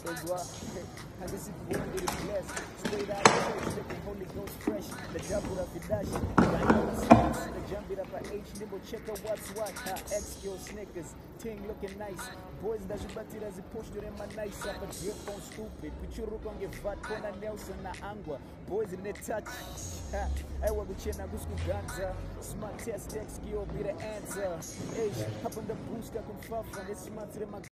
And this is born with the blessed. Straight out of church, looking Holy Ghost fresh. The double up the dash. The jump it up at H, nimble check out what's what. X-Kill Snickers, ting looking nice. Boys that you batted as a push to them, my nice up a drip on stupid. Put your rook on your vat, Kona Nelson, na Angwa. Boys in the touch. I will be chin, Agusku Ganza. Smart test, X-Kill be the answer. H, up on the boost, I can fuff, and it's smart to them.